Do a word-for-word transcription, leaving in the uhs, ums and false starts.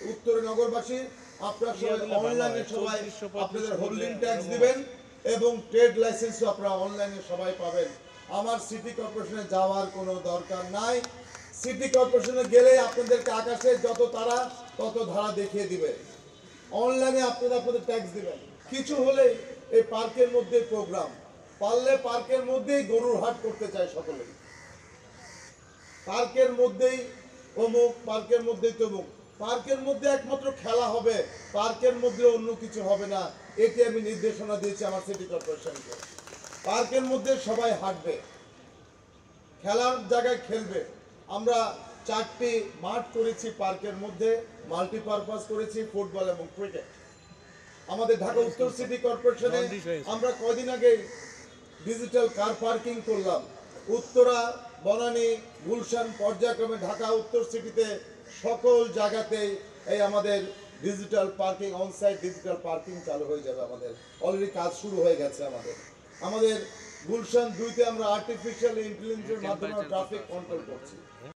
উত্তরে নগরবাসী আপনারা সবাই অনলাইনে সবাই আপনাদের হোল্ডিং ট্যাক্স দিবেন এবং ট্রেড লাইসেন্সও আপনারা অনলাইনে সবাই পাবেন। আমার সিটি কর্পোরেশনে যাওয়ার কোনো দরকার নাই। সিটি কর্পোরেশনে গেলে আপনাদেরকে আকাশে যত তারা তত ধারা দেখিয়ে দিবে। অনলাইনে আপনারা আপনাদের ট্যাক্স দিবেন। কিছু হলে এই পার্কের মধ্যে প্রোগ্রাম, পারলে পার্কের মধ্যেই গরুর হাট করতে চায় সকলে। পার্কের মধ্যেই অমুক, পার্কের মধ্যেই তমুক। পার্কের মধ্যে একমাত্র খেলা হবে, পার্কের মধ্যে অন্য কিছু হবে না। এটি আমি নির্দেশনা দিয়েছি আমার সিটি কর্পোরেশনকে। পার্কের মধ্যে সবাই হাঁটবে, খেলার জায়গায় খেলবে। আমরা চারটি মাঠ করেছি পার্কের মধ্যে, মাল্টিপারপাস করেছি, ফুটবল এবং ক্রিকেট। আমাদের ঢাকা উত্তর সিটি কর্পোরেশনে আমরা কয়দিন আগে ডিজিটাল কার পার্কিং করলাম। উত্তরা, বনানী, গুলশান পর্যায়ক্রমে ঢাকা উত্তর সিটিতে সকল জায়গাতেই এই আমাদের digital parking, onsite digital parking চালু হয়ে যাবে। আমাদের অলরেডি কাজ শুরু হয়ে গেছে। আমাদের আমাদের গুলশান দুইতে আমরা আর্টিফিশিয়াল ইন্টেলিজেন্সের মাধ্যমে ট্রাফিক কন্ট্রোল করছি।